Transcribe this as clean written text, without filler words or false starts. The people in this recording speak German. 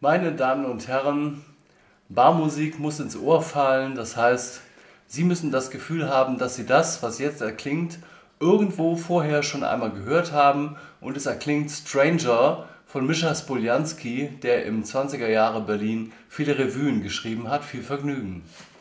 Meine Damen und Herren, Barmusik muss ins Ohr fallen, das heißt, Sie müssen das Gefühl haben, dass Sie das, was jetzt erklingt, irgendwo vorher schon einmal gehört haben, und es erklingt Stranger von Mischa Spoljanski, der im 20er Jahre Berlin viele Revuen geschrieben hat. Viel Vergnügen!